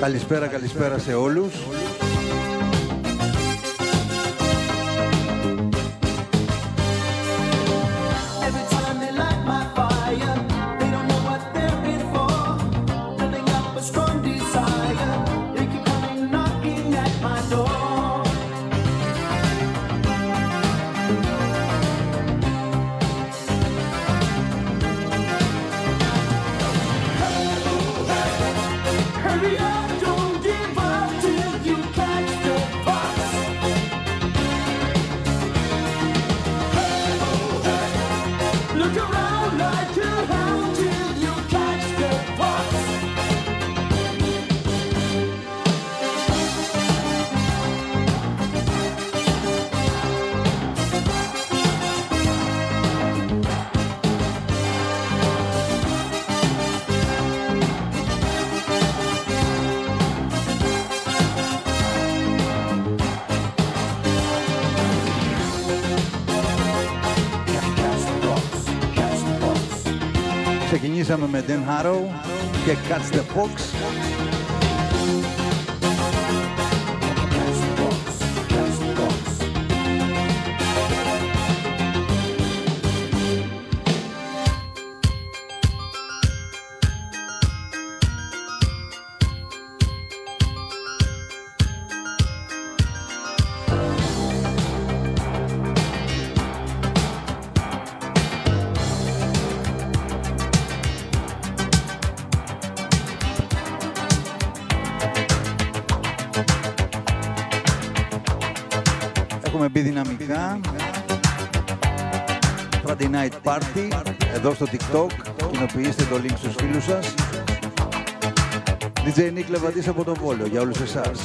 Καλησπέρα, καλησπέρα σε όλους. Ξεκινήσαμε με Dan Harrow και Catch the Fox. Έχουμε μπει δυναμικά. Friday Night Party εδώ στο TikTok. Κοινοποιήστε το link στους φίλους σας. DJ Nick Λεβαντής από το Βόλο για όλους εσάς.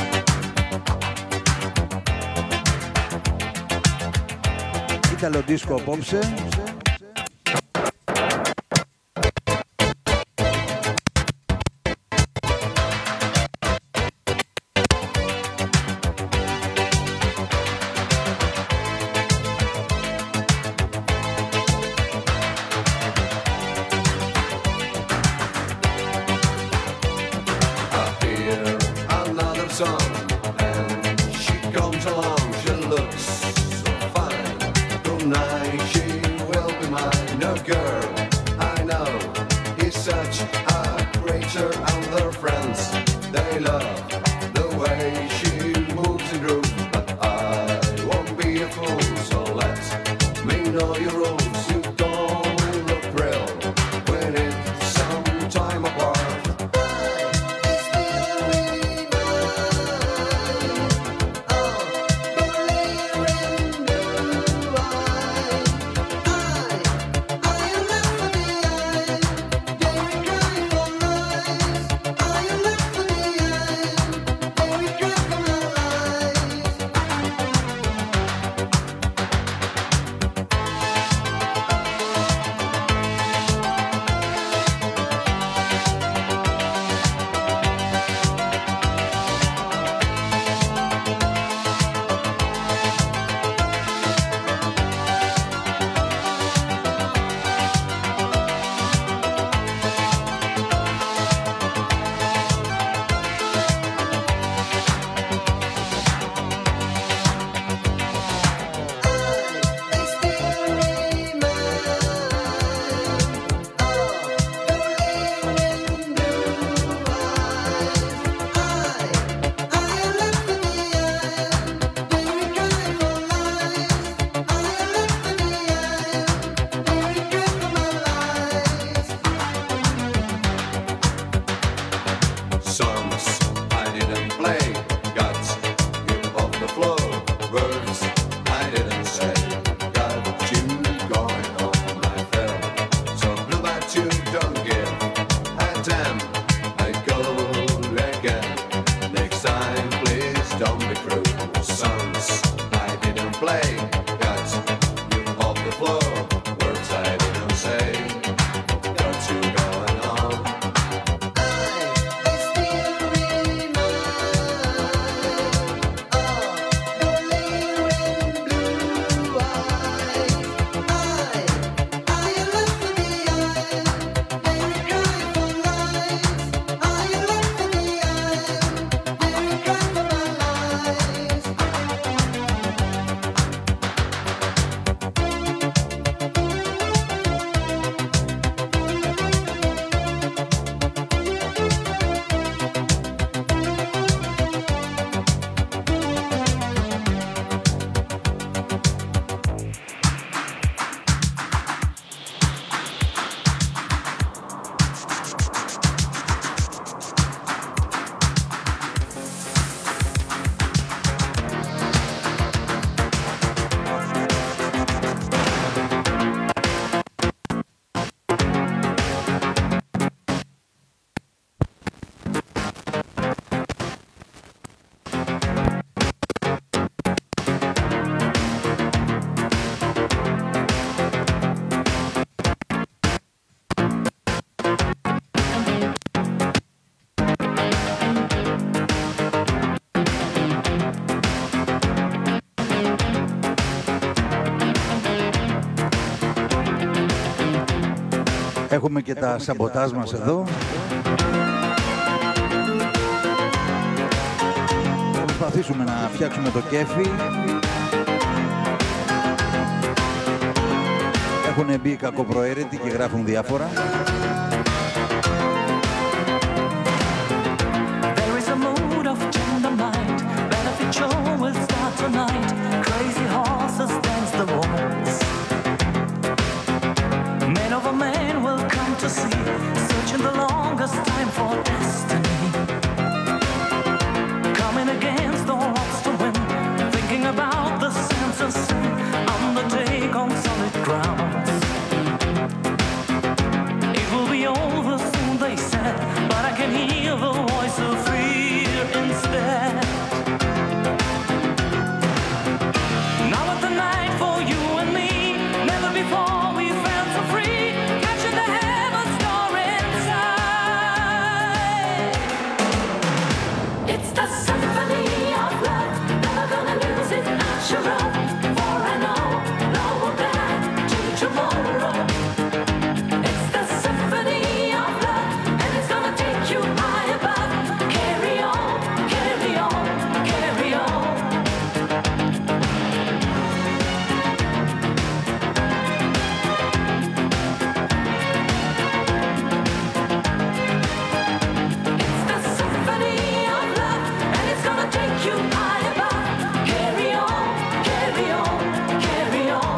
Ήταλο δίσκο απόψε. Left Έχουμε και τα σαμποτάζ μας εδώ. Θα προσπαθήσουμε να φτιάξουμε το κέφι. Έχουν μπει κακοπροαίρετοι και γράφουν διάφορα. Searching the longest time for destiny, coming against the odds to win, thinking about the sense of sin, on the take on solid grounds. It will be over soon, they said, but I can hear the voice of fear instead. Now at the night for you and me, never before we felt so free, catching the heavens door inside. It's the symphony of love, never gonna lose it, not sure of. For I know, no will back to tomorrow. It's the symphony of love, and it's gonna take you high above. Carry on, carry on, carry on. It's the symphony of love, and it's gonna take you high above. Carry on, carry on, carry on.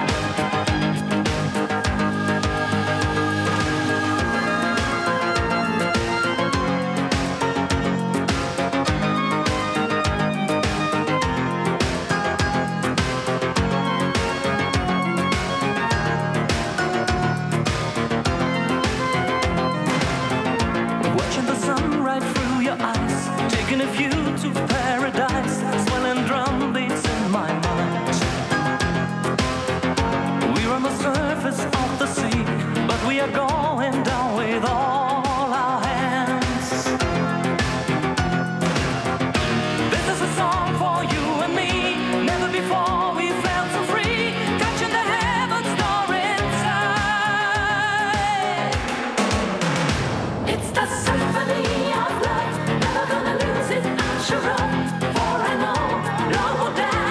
Watching the sun right through your eyes, taking a view to paradise, swelling drum beats in my mind. We're on the surface of the sea, but we are going down with all our hands. This is a song for you and me, never before we felt so free, catching the heavens door inside. It's the symphony of love, never gonna lose it, I'm sure of. For I know, love will dance.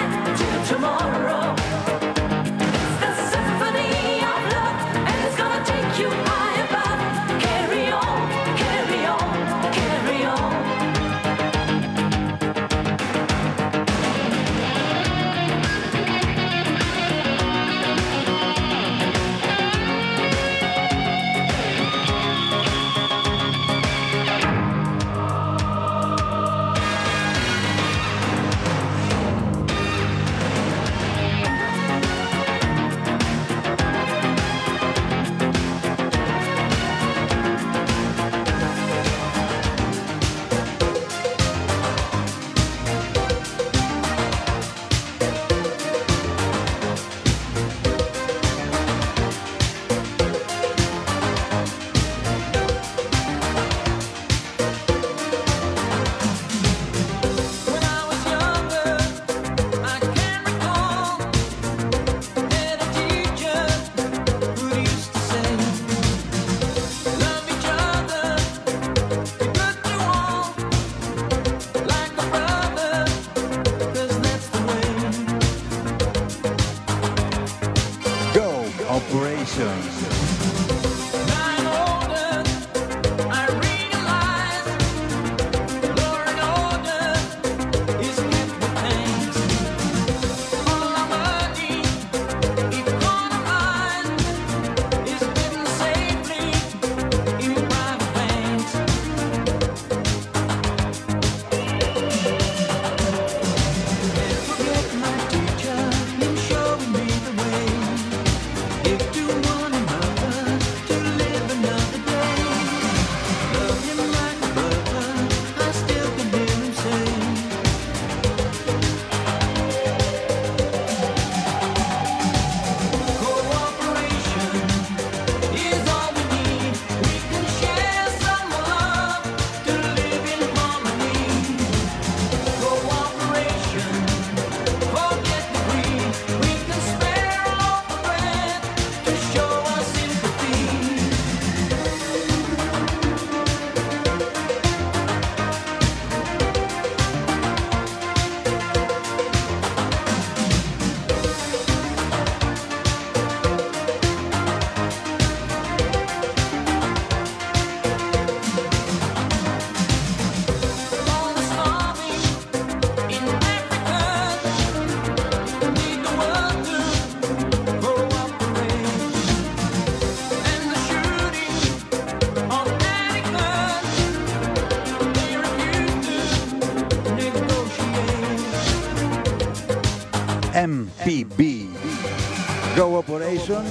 NPB. Go Operation.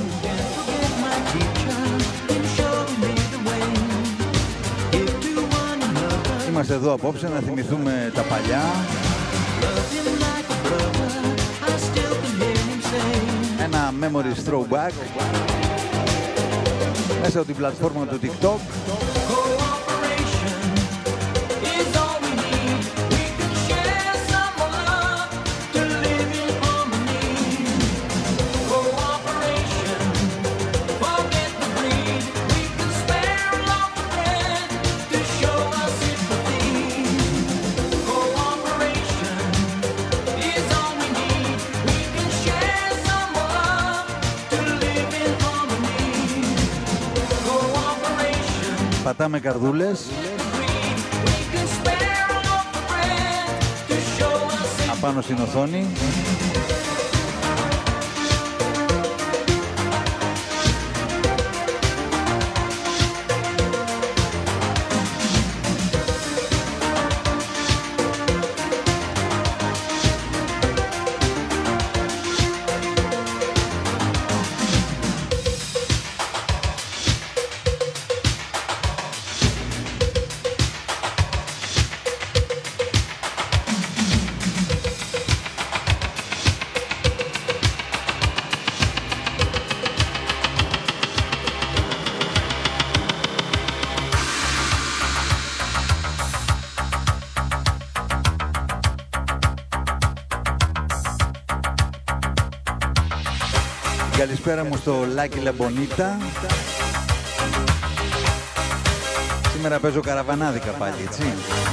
Είμαστε εδώ απόψε να θυμηθούμε τα παλιά. Ένα memories throwback μέσα από την πλατφόρμα του TikTok. Πατάμε καρδούλες. Απάνω στην οθόνη. Καλησπέρα μου στο Λάκη Λαμπονίτα. Σήμερα παίζω καραβανάδικα πάλι, έτσι.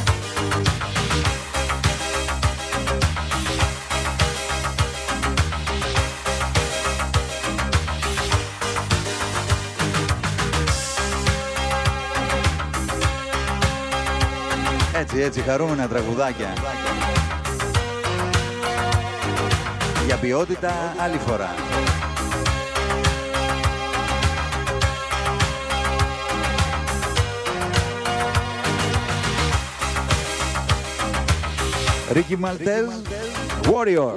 Έτσι, χαρούμενα τραγουδάκια. Για ποιότητα άλλη φορά. Ricky Maltez, Warrior.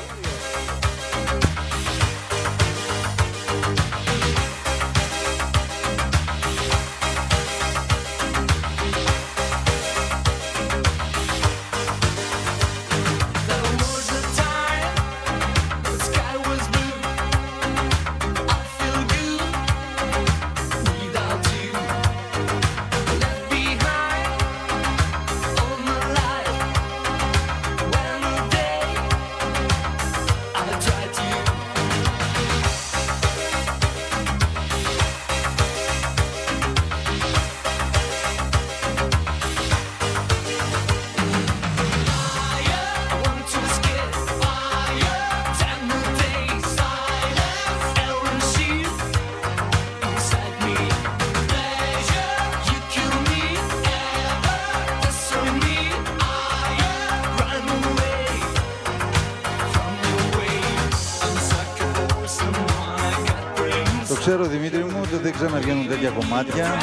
Ξέρω, Δημήτρη μου, ότι δεν ξαναβγαίνουν τέτοια κομμάτια.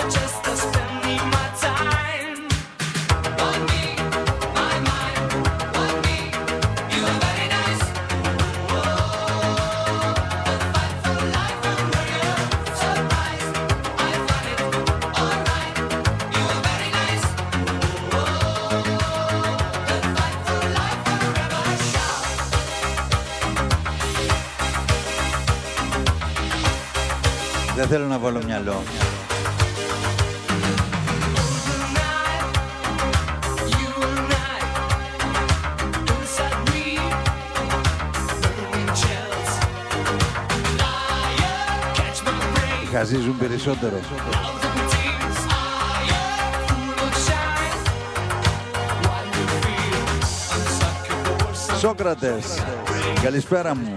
Δεν θέλω να βάλω μυαλό. Οι χαζοί ζουν περισσότερο. Σόκρατες, καλησπέρα μου.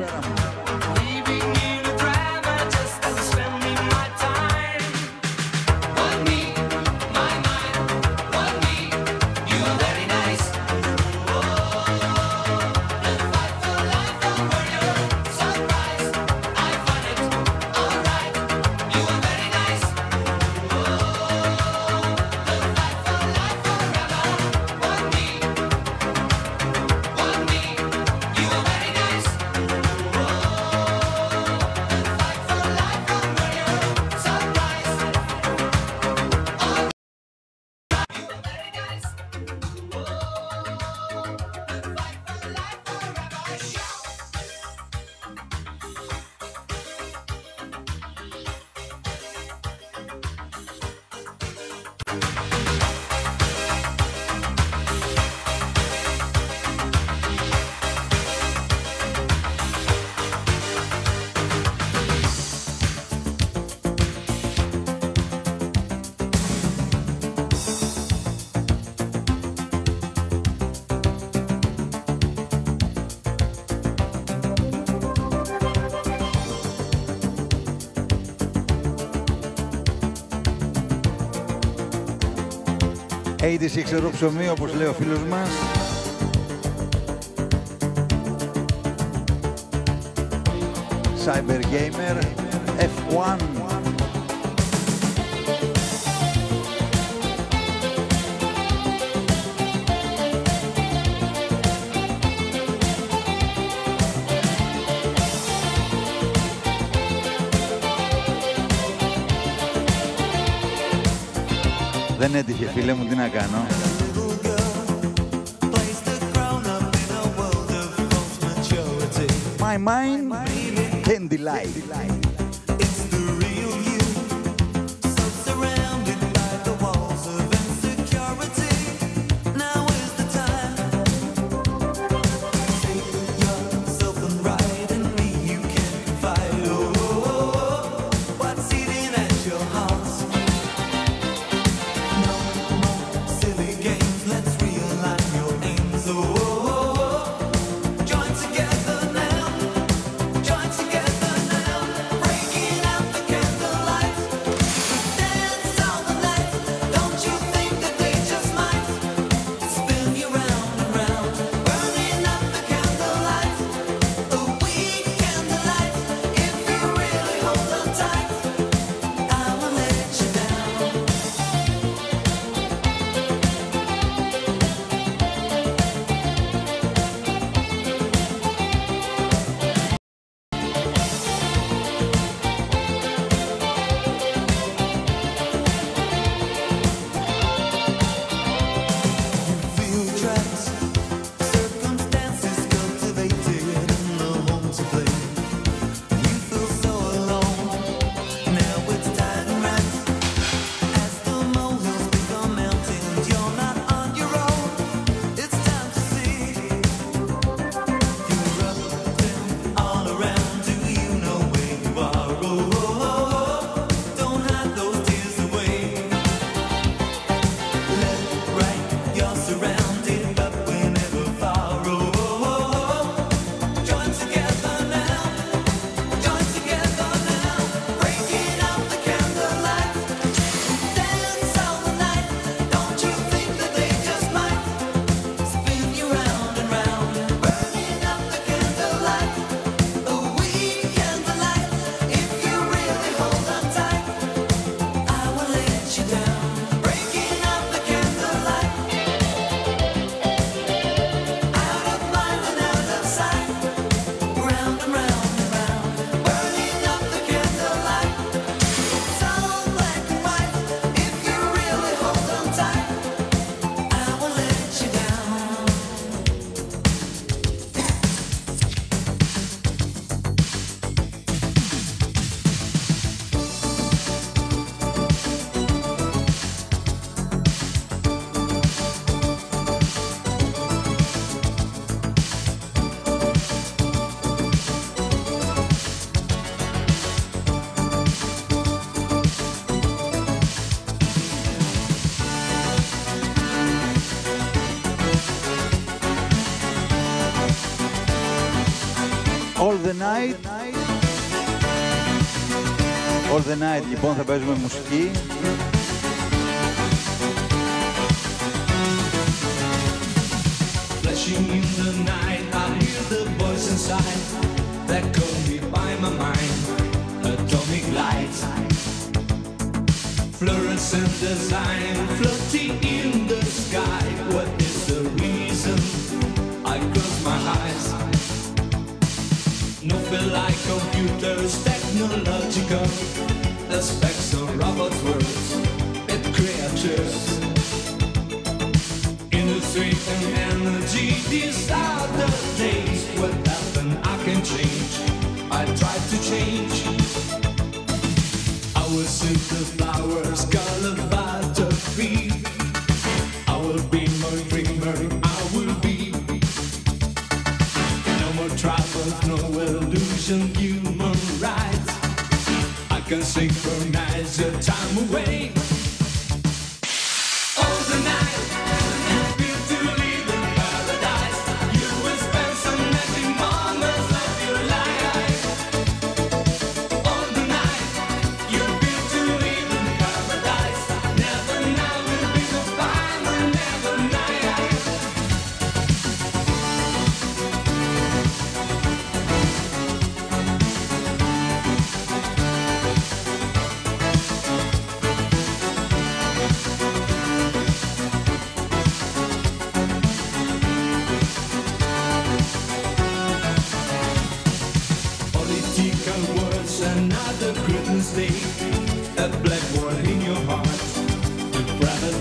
86 ψωμί, όπως λέει ο φίλος μας. Cyber Gamer F1. Δεν έτυχε, φίλε μου, τι να κάνω. My mind, candy light. All the night. All the night, λοιπόν, θα παίζουμε μουσική. Flashing in the night, I hear the voice inside that call me by my mind. Atomic lights, fluorescent design, floating in the sky. What is the reason? I close my eyes. No feel like computers, technological aspects of robots' words and creatures. Industry and energy, these are the days. What happened, I can change. I try to change. I will see the flowers, color butterfree. I will be more dreamer, I will be. No more troubles, no illusion, human rights. I can synchronize the time away. All the night, you feel to live in paradise. You will spend some magic moments of your life.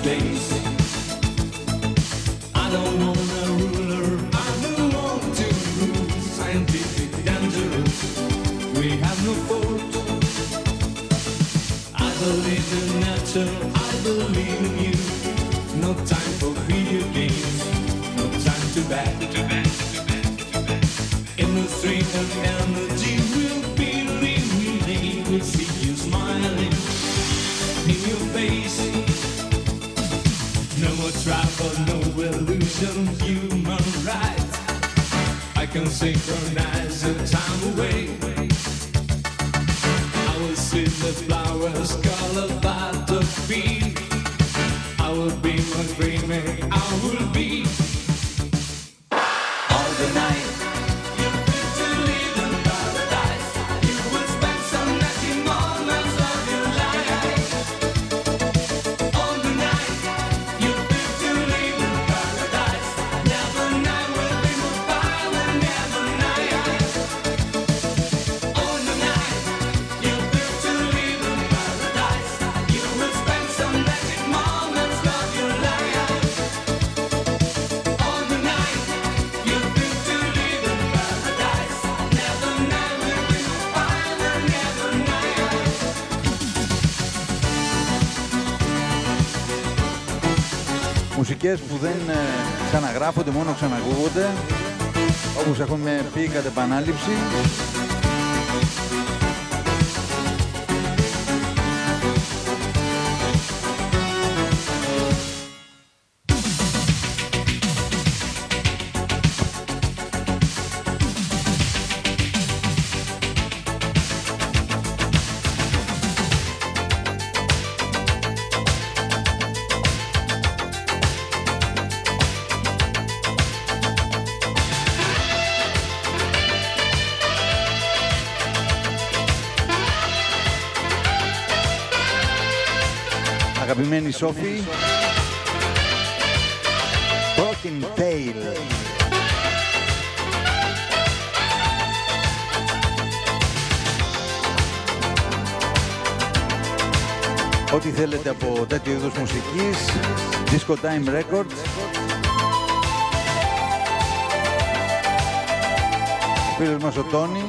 days. I don't want a ruler, I don't want to rule. Scientific, dangerous, we have no fault. I believe in nature, I believe in you. No time for video games, no time to back. In the stream of energy will be relayed. We see you smiling in your face. No more travel, no illusion, human rights. I can synchronize the time away. I will see the flowers colored by the field. I will be my dreaming, I will be all the night. You fit to live in paradise. You will spend some lucky moments of your life. All the night. You fit to live in paradise. Never night will be more fire than never night. All the night. You fit to live in paradise. You will spend some lucky moments of your life. All the night. You fit to live in paradise. Never night will be more fire than never night. Μουσικές που δεν ξαναγράφονται, μόνο ξανακούγονται, όπως έχουμε πει κατ' επανάληψη. Αγαπημένη Σόφη, Broken Tail. Ό,τι θέλετε από τέτοιο είδους μουσικής, Disco Time Records. Ο φίλος μας ο Τόνι.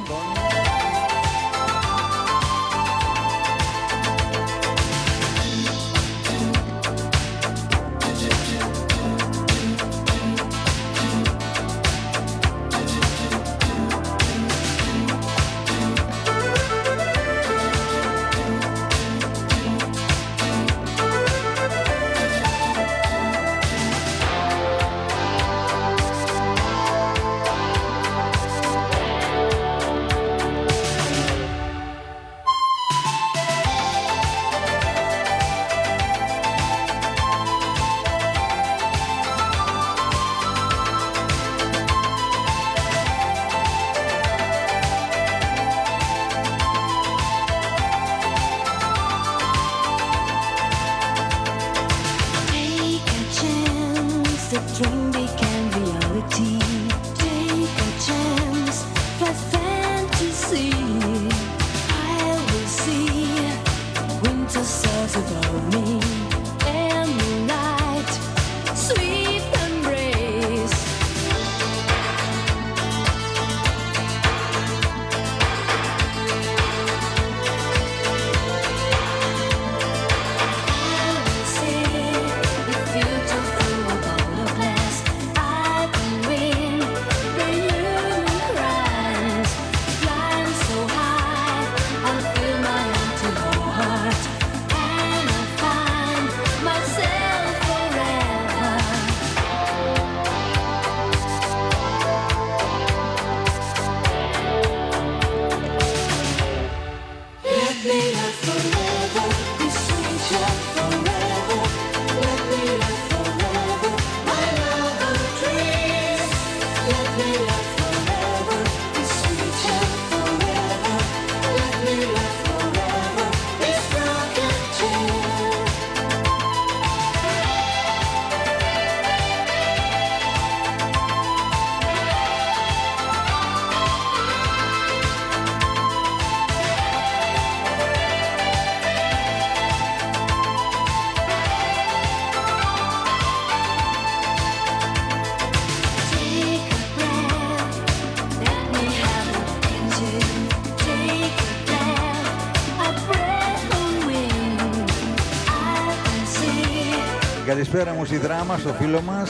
Καλησπέρα μου στη Δράμα, στο φίλο μας.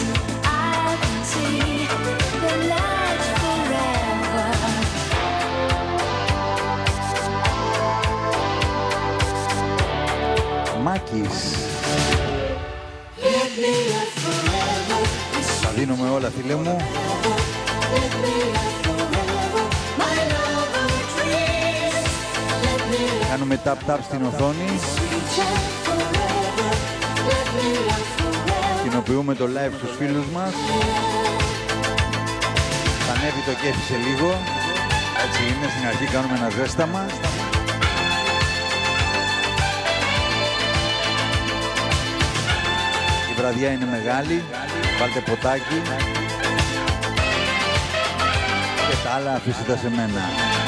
Μάκης. Τα δίνουμε όλα, φίλε μου. Κάνουμε tap-tap στην οθόνη. Κοινοποιούμε το live στους φίλους μας. Θα ανέβει το κέφι σε λίγο. Έτσι είναι, στην αρχή κάνουμε ένα ζέσταμα. Η βραδιά είναι μεγάλη. Βάλτε ποτάκι. Και τα άλλα αφήστε τα σε μένα.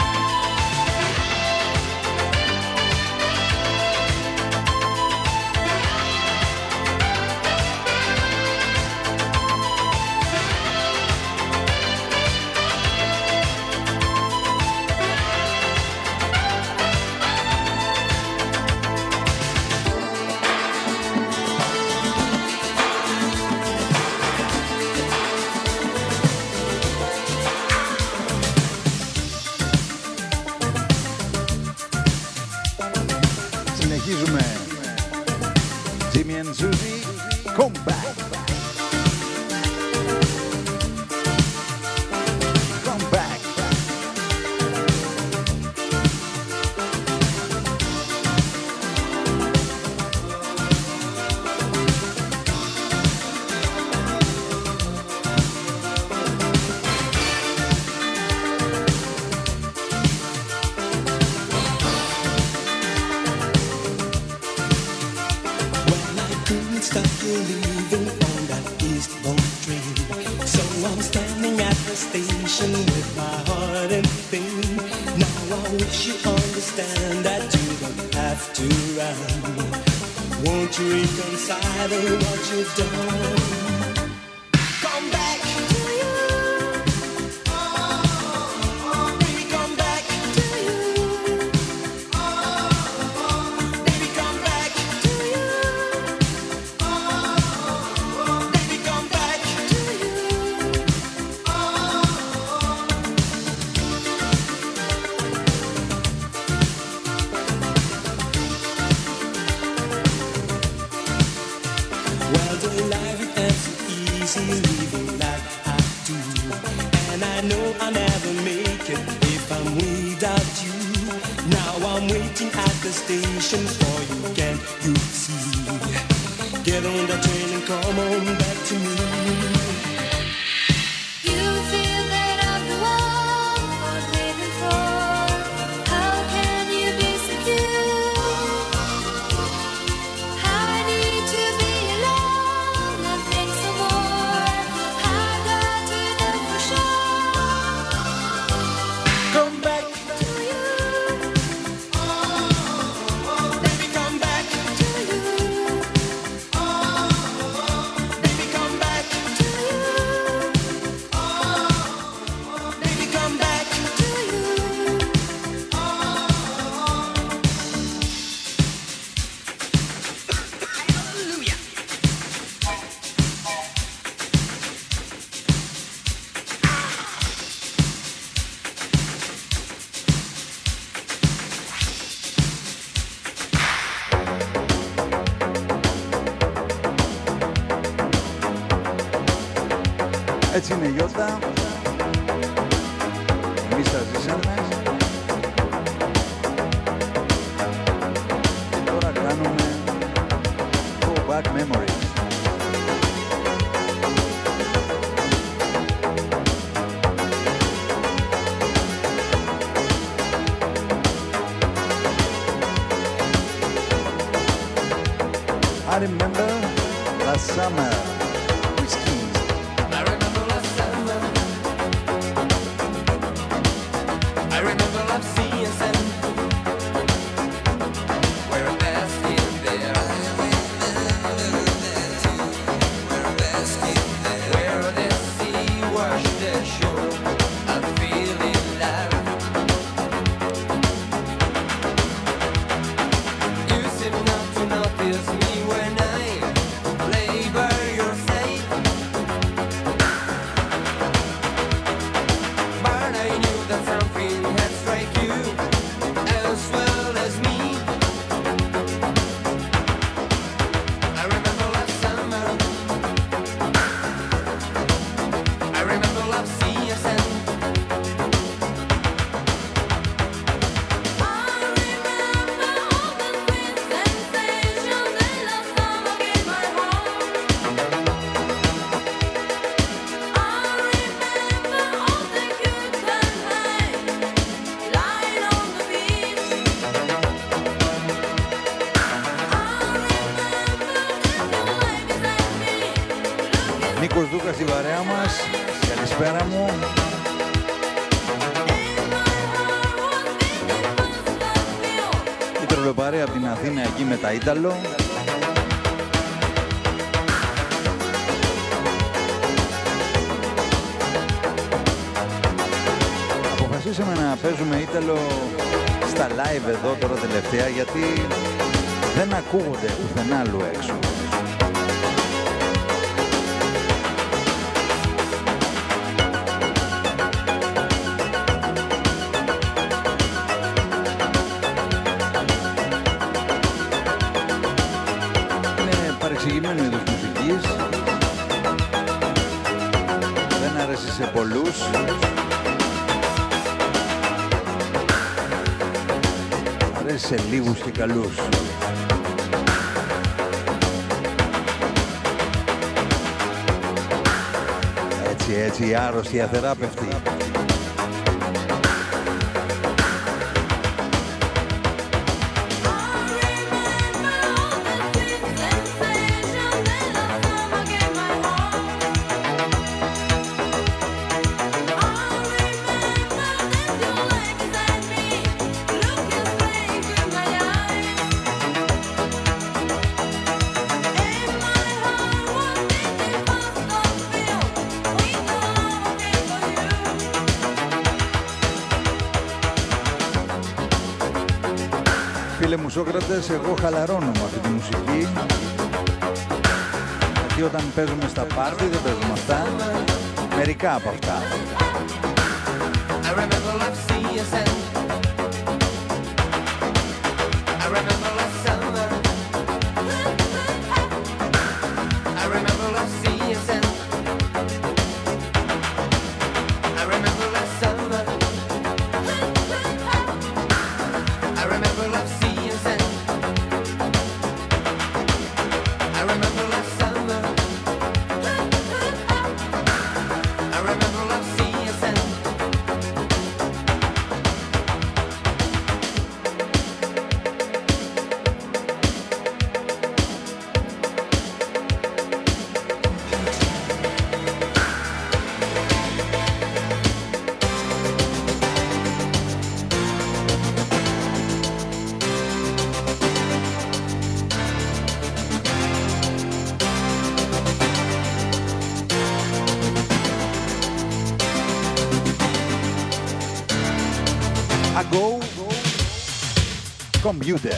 Συνεχίζουμε. Jimmy and Susie, come back. Come back. Stop believing on that eastbound train. So I'm standing at the station with my heart in pain. Now I wish you understand that you don't have to run. Won't you reconcile what you've done? Come back to you. Baby, come back to you. Baby, come back to you. Baby, come back to you. Well, the life ain't so easy living like I do, and I know I'll never make it if I'm without you. Now I'm waiting at the station for you, can't you see? Get on the train and come on back to me. You feel that I'm the one worth living for. How can you be secure? I need to be alone and think some more. I got to know for sure. Come back, To you, baby, come back, to you, baby, come back, to you, baby, come back. to you. Έτσι είναι η Ιώτα. Εμείς τα ζήσαμε. Και τώρα κάνουμε Go Back Memories. I remember last summer. Whiskey. I remember last summer. I remember last season. We're basking there. We're basking there. Where the sea washed the shore. I'm feeling love. You seem not to notice me when I Νίκος Δούκας στην παρέα μας. Καλησπέρα μου. Η τρολοπαρέα από την Αθήνα εκεί με τα Ήταλο. Αποφασίσαμε να παίζουμε Ήταλο στα live εδώ τώρα τελευταία, γιατί δεν ακούγονται πουθενά αλλού έξω. Είναι παρεξηγημένο είδος μουσικής. Δεν αρέσει σε πολλούς. Αρέσει σε λίγους και καλούς. Έτσι, οι άρρωστοι, οι αθεράπευτοι. Φίλε μου Σόκρατες, εγώ χαλαρώνω με αυτή τη μουσική, γιατί όταν παίζουμε στα πάρτι δεν παίζουμε αυτά, μερικά από αυτά. Computer.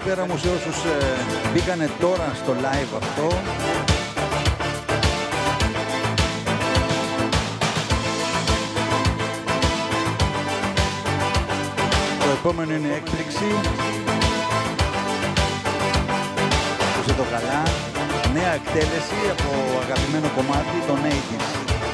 καλησπέρα μου σε όσους μπήκανε τώρα στο live αυτό. Το επόμενο είναι έκπληξη. Ακούσε το καλά. Νέα εκτέλεση από αγαπημένο κομμάτι, τον 80's.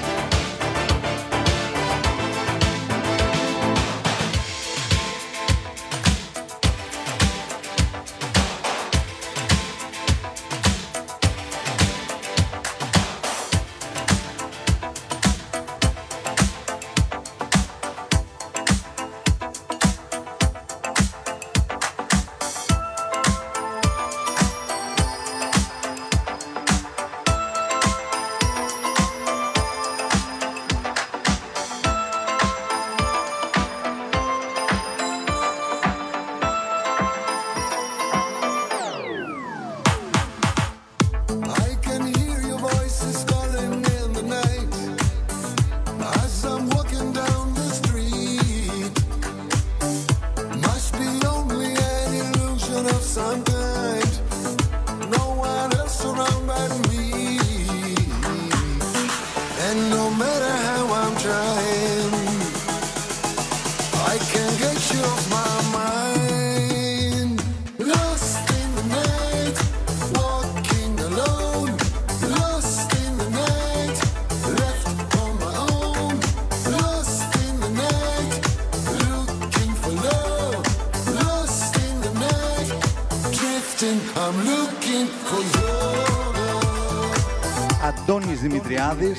Αντώνης Δημητριάδης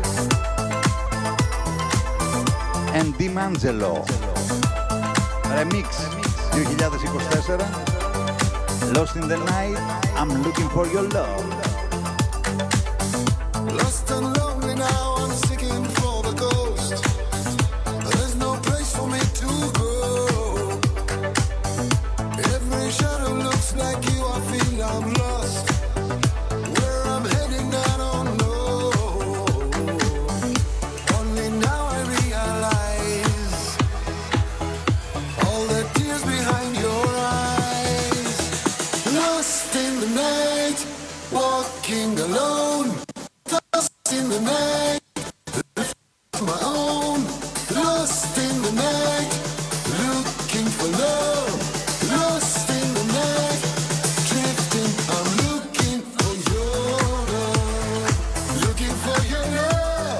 and Dimangelo Remix 2024 Lost in the night, I'm looking for your love. Lost and lonely now, I'm seeking for the ghost. There's no place for me to go. Every shadow looks like you, I feel I'm lost. Where I'm heading, I don't know. Only now I realize all the tears behind your eyes. Lost in the night, walking alone. Lost in the night, left my own. Lost in the night, looking for love. Lost in the night, drifting. I'm looking for your love. Looking for your love.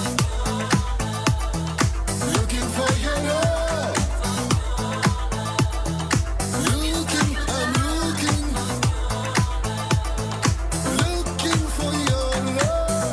Looking for your love. Looking, I'm looking. Looking for your love.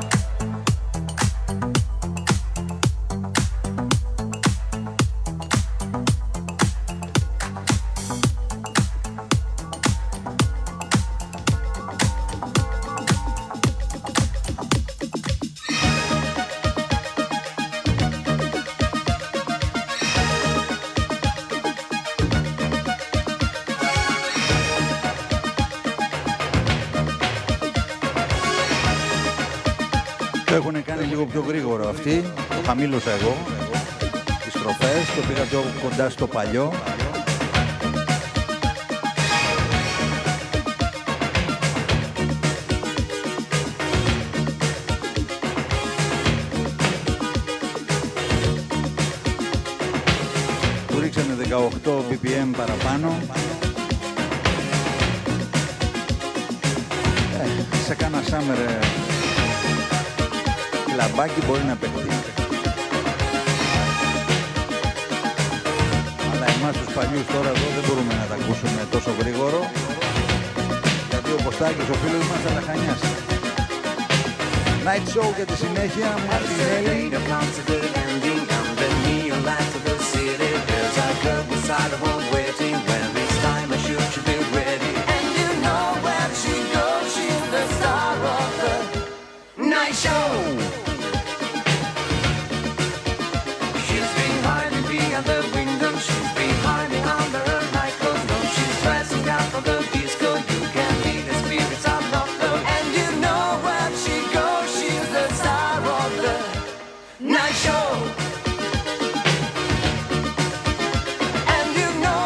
Το έχουν κάνει λίγο πιο γρήγορο αυτοί. Το χαμήλωσα εγώ. Τις στροφές, το πήγα πιο κοντά στο παλιό. Του ρίξανε 18 BPM παραπάνω. Σε κάνα σάμερ λαμπάκι μπορεί να παιχτεί. Αλλά εμάς τους παλιούς τώρα εδώ δεν μπορούμε να τα ακούσουμε τόσο γρήγορο, γιατί ο Κωστάκης ο φίλος μας θα τα χανιάσει. Night Show για τη συνέχεια, Μαρτινέλη. Night show. She's been hiding behind the window. She's been hiding under her nightclothes. No, she's dressing out for the disco. You can be the spirits of love. And you know where she goes. She's the star of the night show. And you know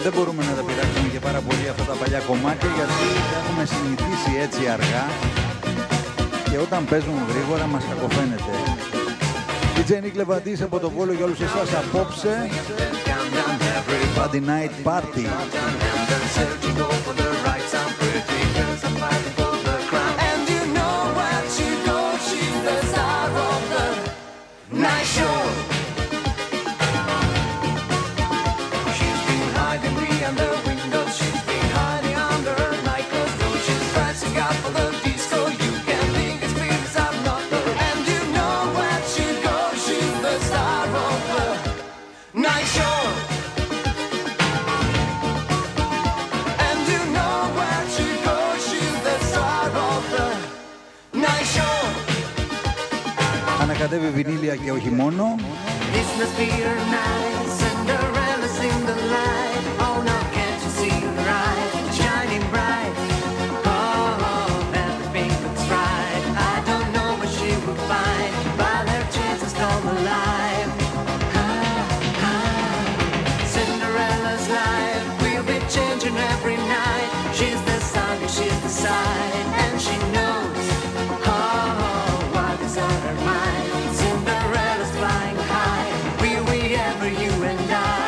Δεν μπορούμε να τα πειράξουμε και πάρα πολύ αυτά τα παλιά κομμάτια, γιατί τα έχουμε συνηθίσει έτσι αργά και όταν παίζουν γρήγορα μας κακοφαίνεται. DJ Nick Levantis από το Βόλο για όλους εσάς απόψε. Friday Night Party. And you know where she goes, she's the star of the night show. She's been hiding behind the window, she's been hiding under her nightclothes, though she's dressing up for the disco. You can think it's feelings I'm not her. And you know where she goes, she's the star of the night show. And you know where she goes, she's the star of the night show. Ανακατεύει βινίλια και όχι μόνο. This must be her night, Cinderella's in the light. Oh no, can't you see her eyes, shining bright? Oh, everything looks right. I don't know what she will find, but her chances come alive. Cinderella's life will be changing every night. She's the sun, she's the side, and she knows. Oh, what is on her mind? Cinderella's flying high. Will we ever, you and I?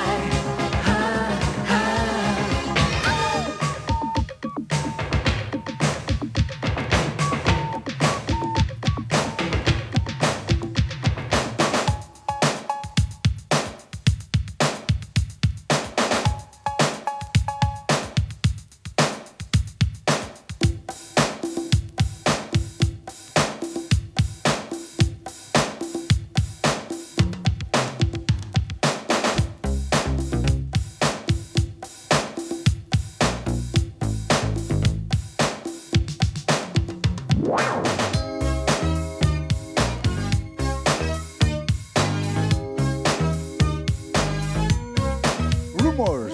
Rumors.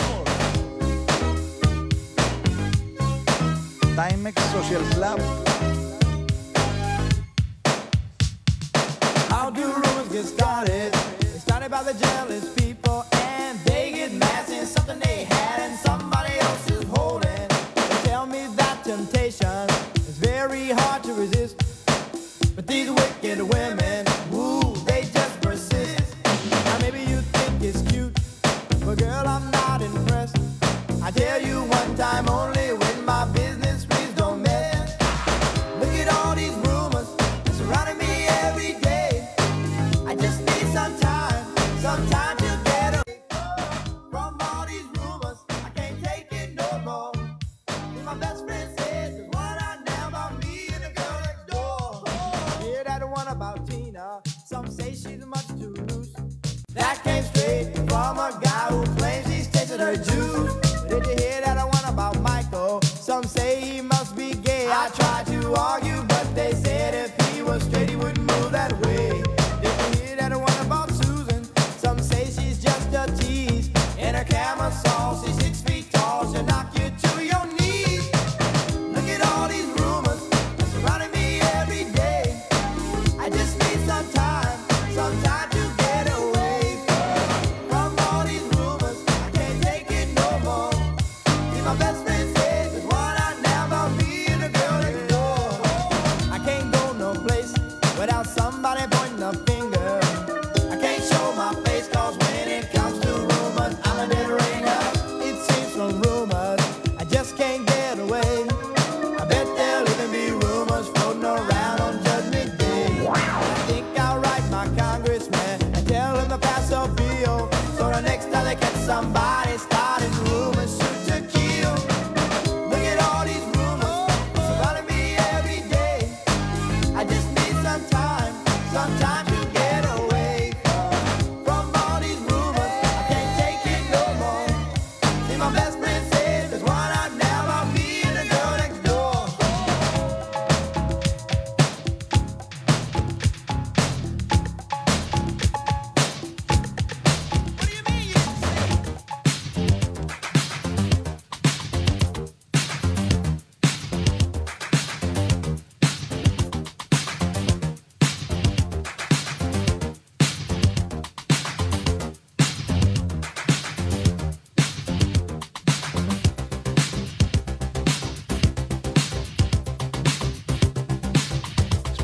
Timex Social Club. How do rumors get started? They started by the jealous people, and they get mad in something they had and somebody else is holding. They tell me that temptation is very hard to resist, but these wicked women, ooh, they just persist. Now maybe you think it's cute, but girl, I'm not impressed. I tell you one time only, when my business, please don't mess. Look at all these rumors surrounding me every day. I just need some time to get away from all these rumors. I can't take it no more. And my best friend says there's one out now about me and the girl next door. Hear that one about Tina? Some say she's much too loose. That came straight from a guy who claims he's tasted her juice. Did you hear that one about Michael? Some say he must be gay. I tried to argue, but they said if he was straight, he wouldn't move that way. Did you hear that one about Susan? Some say she's just a tease. In her camisole, she's 6 feet tall. She'll knock you to your knees. Look at all these rumors surrounding me every day. I just need some time to get away from all these rumors. I can't take it no more. See, my best friend says there's one out now about me and the girl next door. I can't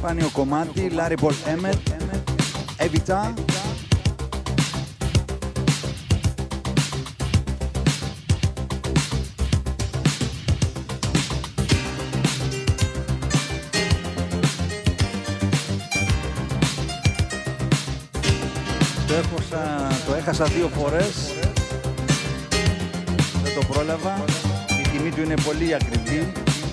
σπάνιο κομμάτι, Larry Paul Emmett, Evita. Το έχασα 2 φορές, δεν το πρόλαβα, η τιμή του είναι πολύ ακριβή.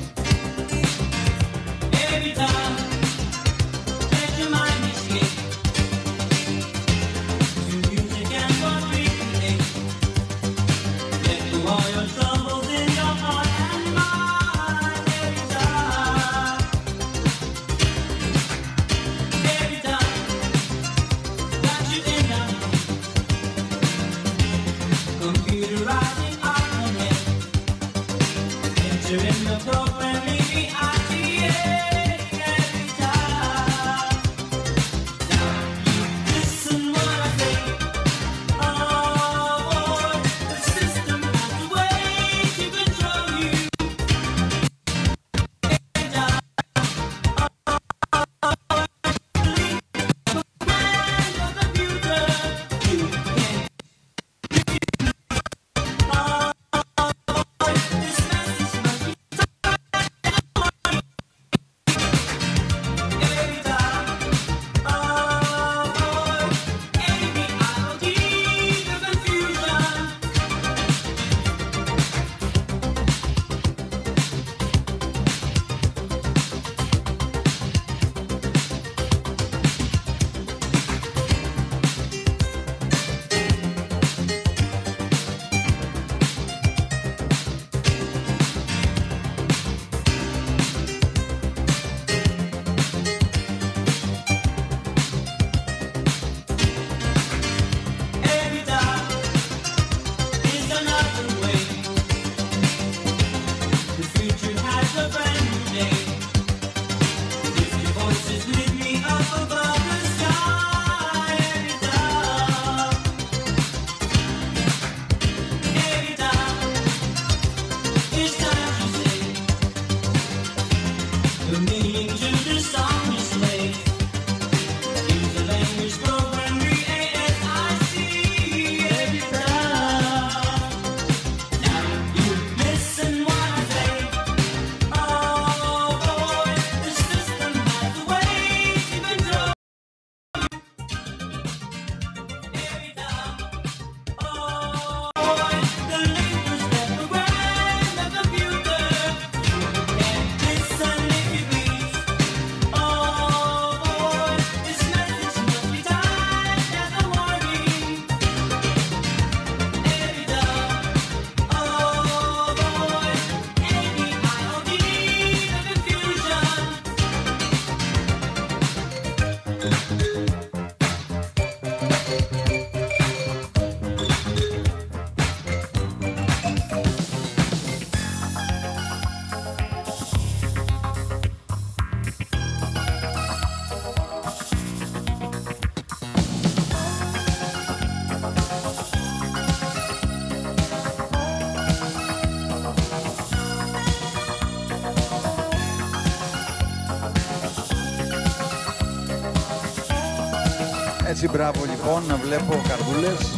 Έτσι, μπράβο λοιπόν, να βλέπω καρδούλες.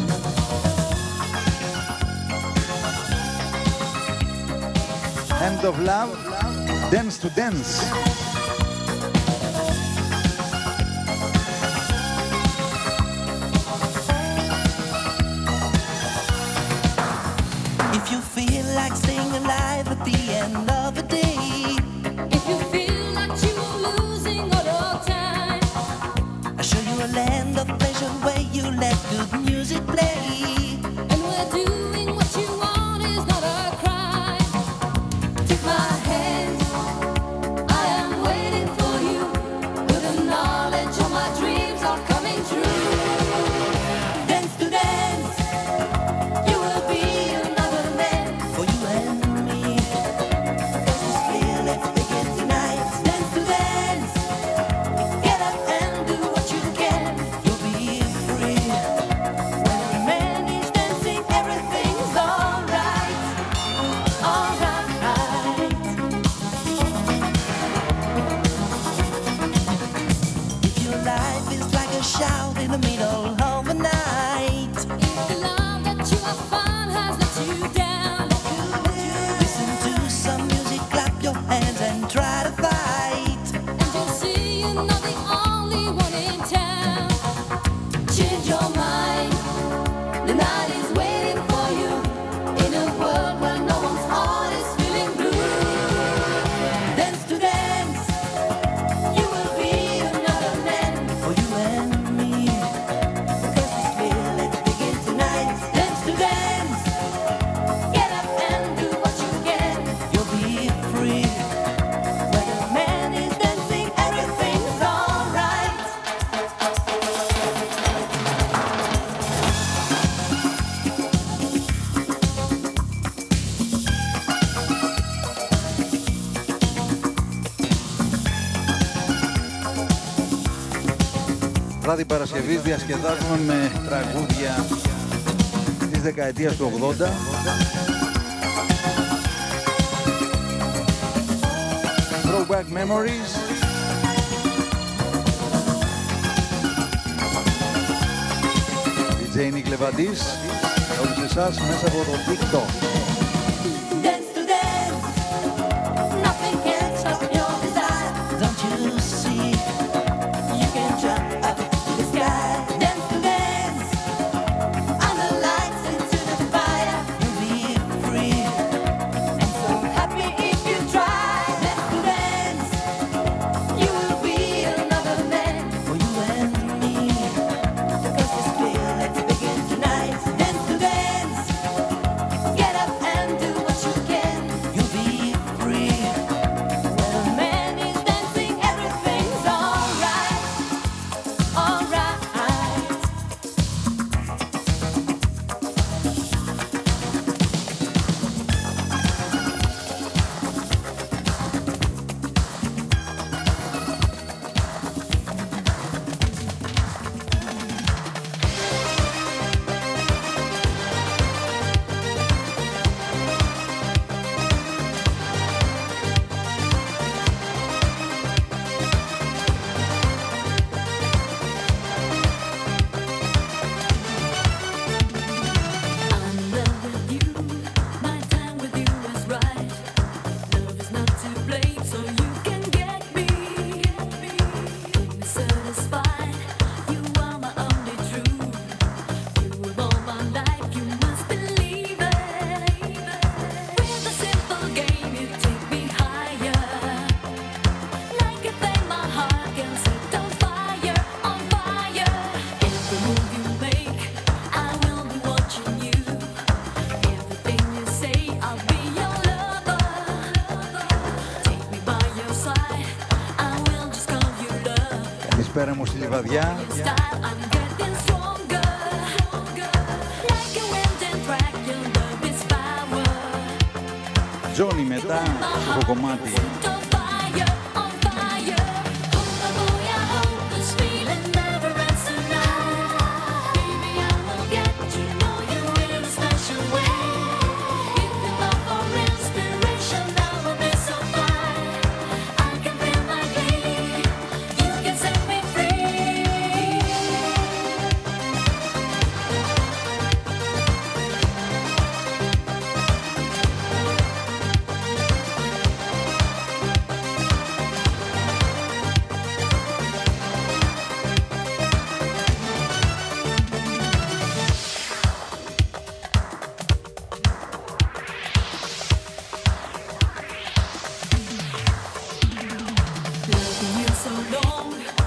End of Love, Dance to Dance. If you feel like staying alive at the end of the day, If you feel like you are losing all your time, I'll show you a land of pleasure where you let good music play. and we're doing what you want is not a crime. Take my hand, I am waiting for you, with the knowledge of my dreams are coming true. Dance to dance, You will be another man. for you and me. fight. And you see you're not the only one in town. Change your mind. The night is waiting for you in a world where no one's heart is feeling blue. Dance to dance. You will be another man. For you and me, because it's clear, let's begin tonight. Dance to dance. Get up and do what you can. You'll be free. When a man is dancing, everything's alright. Βράδυ Παρασκευής διασκεδάζουμε με τραγούδια της δεκαετίας του 80. Throwback Memories. DJ Nick Levandis, για όλους εσάς μέσα από το TikTok. Dance to dance. Nothing can stop your desire. Don't you see? You can jump up to the sky. Dance to dance. Under lights into the fire. You'll be free. And so happy if you try. Dance to dance. You will be another man. For you and me, Because it's clear, let's begin tonight. Dance to dance. Get up and do what you can. you'll be free. When a man is dancing, everything's alright. Alright. I'm in love with you. My time with you is right. Love is not to blame, so you can get me. Keep me satisfied. You are my only truth. You were all my life. You must believe it. With a simple game, you take me higher. Like a flame, my heart can set on fire, on fire. Every move you make, I will be watching you. Everything you say, I'll be your lover. Take me by your side, I will just call you love. Καλησπέρα μου στη Λιβαδιά. Your style, I'm getting stronger. Like a wind and track, your love is power. Τζόνι μετά το κομμάτι. On fire, on fire. Oh boy, I hope this feeling never ends tonight. Baby, I will get to know you in a special way. If you love for inspiration, that will be so fine. I can feel my pain. You can set me free. Loving you so long,